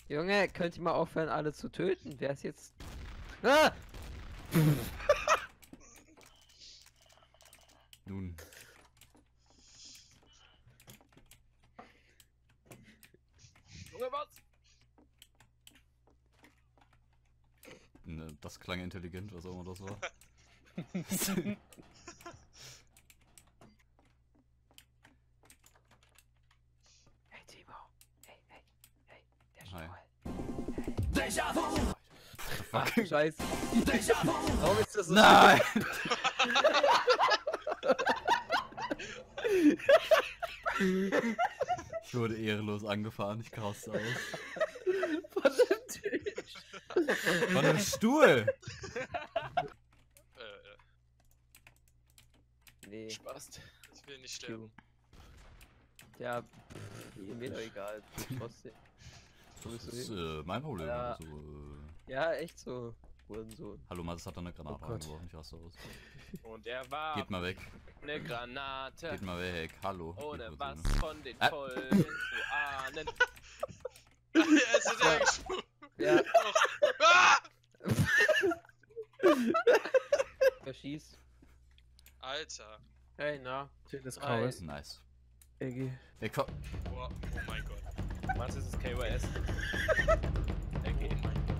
Junge, könnt ihr mal aufhören, alle zu töten? Wer ist jetzt... Ah! Nun. Junge, was? Ne, das klang intelligent, was auch immer das war. Hey Timo. Hey, der Hi. Stuhl. Déjà vu! Ach du Scheiße. Déjà vu! Warum ist das so? Nein! Ich wurde ehrenlos angefahren, ich raste aus. Von dem Tisch. Von einem Stuhl! Nee, Spaß. Ich will nicht sterben. ja, mir doch egal. Trotzdem. Wo bist Das ist du hin? mein Problem. Ja. Also, Ja, echt so. Hurensohn. hallo, Mattes hat da eine Granate Oh Gott. reingeworfen, ich raste aus. Und er war Geht mal weg, eine Granate. geht mal weg, hallo. Ohne Geht was mal so, ne? von den Folgen zu ahnen. Er ist hinterher gesprungen. Ja, Ah! verschieß. Alter. Hey, na. Das Hi. Grau ist. Nice. Eggy. Ey, komm. Boah, oh mein Gott. Was ist es, KOS? Oh Okay. mein Gott.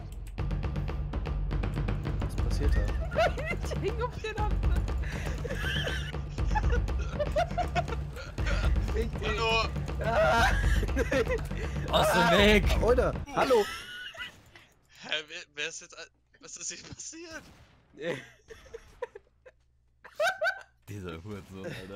Was passiert da? Ich hing auf den anderen. Hallo. Ah. Aus dem Weg! Oder? Hallo! Hä, wer ist jetzt... Was ist hier passiert? Dieser Hurensohn, Alter.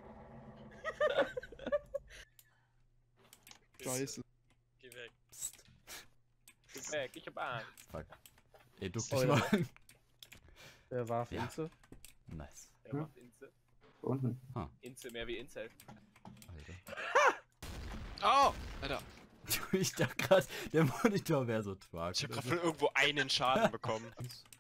Scheiße. Geh weg. Psst. Geh weg, ich hab Angst. Fuck. Ey, duck dich Euer. mal. Wer warf Ja. Inze? Nice. Er macht Inze. Unten. Inze mehr wie Incel. Alter. Oh! Alter, Ich dachte grad, der Monitor wäre so twark. ich hab grad von irgendwo einen Schaden bekommen.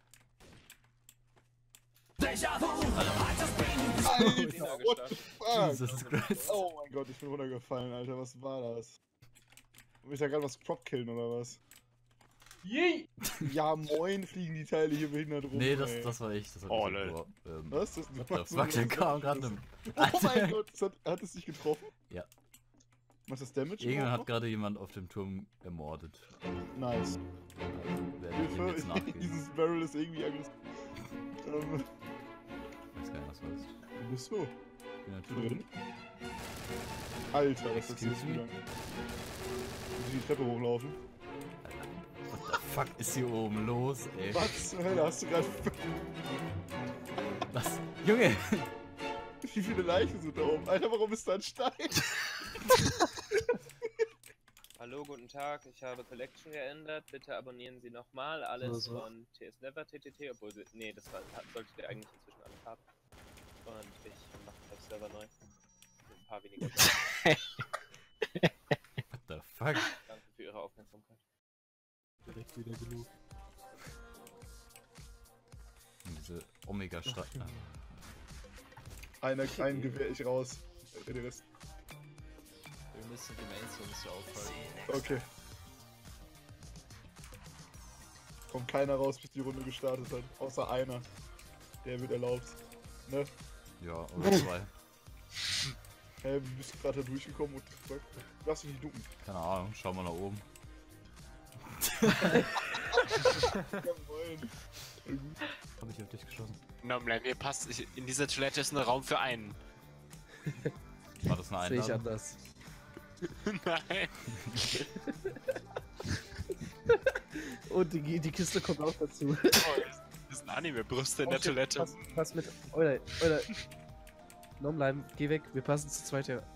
Déjà vu! Kinder What the gestartet. fuck? Jesus Christ. Oh mein Gott, ich bin runtergefallen, Alter. Was war das? Will ich da gerade was prop-killen oder was? Ja, moin, fliegen die Teile hier behindert rum. Nee, ey. das war ich. Das war Oh, so, lol. Was? Das What the fuck, der kam gerade im... Oh mein Gott, hat es dich getroffen? Ja. Was ist das Damage? Irgendwann hat überhaupt gerade jemand auf dem Turm ermordet. noch? Nice. Also, werde ich ihm jetzt Hilfe, nachgehen. dieses Barrel ist irgendwie aggressiv. Ich weiß gar nicht, was das heißt. Wo bist du? Ich bin Du natürlich drin? Alter, das ist Excuse jetzt me? wieder. Muss ich die Treppe hochlaufen? What the fuck ist hier oben los, ey? Was zur Hölle hast du gerade. Was? Junge! Wie viele Leichen sind da oben? Alter, warum ist da ein Stein? Hallo, guten Tag. Ich habe Collection geändert. Bitte abonnieren Sie nochmal alles So. von TS Never TTT, obwohl Sie. Nee, das solltet ihr eigentlich inzwischen alles haben. Und ich mache das Server neu. Mit ein paar weniger. What the fuck? Danke für Ihre Aufmerksamkeit. Direkt wieder genug. Diese Omega-Stadt. Ein Gewehr ich raus. Der Rest. Wir müssen die Mainstones aufhalten. Okay. Kommt keiner raus, bis die Runde gestartet hat. Außer einer. Der wird erlaubt. Ne? Ja, oder zwei. Hä, wie bist du gerade da durchgekommen und du darfst dich nicht ducken. Keine Ahnung, schau mal nach oben. Jawohl. Hab ich auf dich geschossen. Normal, mir passt, in dieser Toilette ist ein Raum für einen. War das eine Sehe ich Einladung? anders. Nein. Und die Kiste kommt auch dazu. Oh, das sind Anime-Brüste in der Toilette. Pass mit. Oder. Norm bleiben, geh weg, wir passen zu zweit her.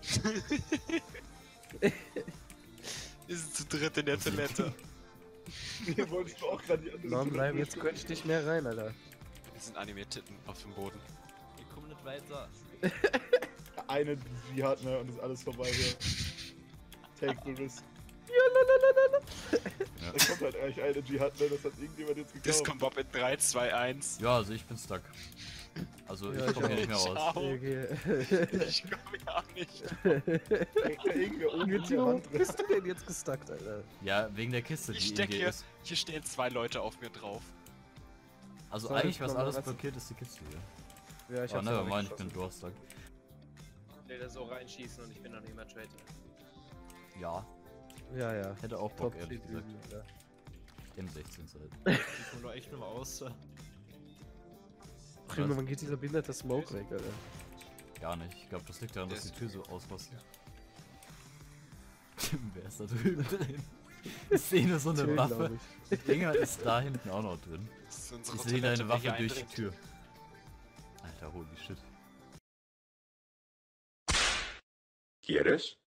Wir sind zu dritt in der Toilette. Hier wolltest du auch gerade die andere Norm bleiben, Toilette jetzt quetsch ich nicht mehr rein, Alter. Wir sind Anime-Titten auf dem Boden. Wir kommen nicht weiter. Eine Jihad, ne? Und ist alles vorbei hier. Take the risk. Ja. Da kommt halt eigentlich eine Jihad, ne? Das hat irgendjemand jetzt gekauft. Disco Bob in 3, 2, 1. Ja, also ich bin stuck. Also Ja, ich ich komme hier auch. nicht mehr raus. Okay. Ich komme ja auch nicht. Irgendwer oben in der Timo, Wand drin. bist du denn jetzt gestuckt, Alter? Ja, wegen der Kiste, Ich die in steck dir hier, ist. hier stehen 2 Leute auf mir drauf. Also Sorry, eigentlich, was komm mal alles rein. blockiert, ist die Kiste hier. Ja, ich Aber hab's never auch mind, ich bin weggeschossen. Durstig. Ich will da so reinschießen und ich bin noch nicht mal Traitor. Ja, Ja, ja. hätte auch Bock, Top ehrlich steht gesagt. übel, ja. Im 16 Zeit. Ich komme doch echt nur aus. Ach Junge, wann geht dieser behinderte Smoke weg, Alter? Gar nicht. Ich glaube, das liegt daran, Der dass die ist- Tür so ausrostet. Wer ist da drüben drin? Ich sehe nur so eine Tür, Waffe. glaub ich. Irgendjemand ist da hinten auch noch drin. Das ist unsere Ich sehe Toilette, eine wer Waffe hier durch die eindringt. Tür. Alter, holy shit. ¿Quieres?